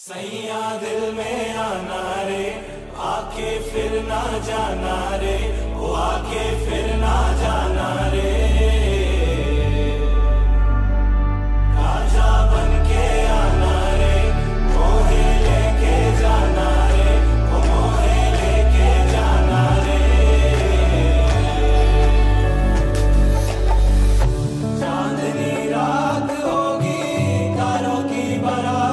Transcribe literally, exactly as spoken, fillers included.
सैया दिल में आना रे, आके फिर ना जाना रे, वो आके फिर ना जाना रे। राजा बन के आना रे, मोहे लेके जाना रे, वो मोहे लेके जाना रे। चांदनी रात होगी, तारों की बारात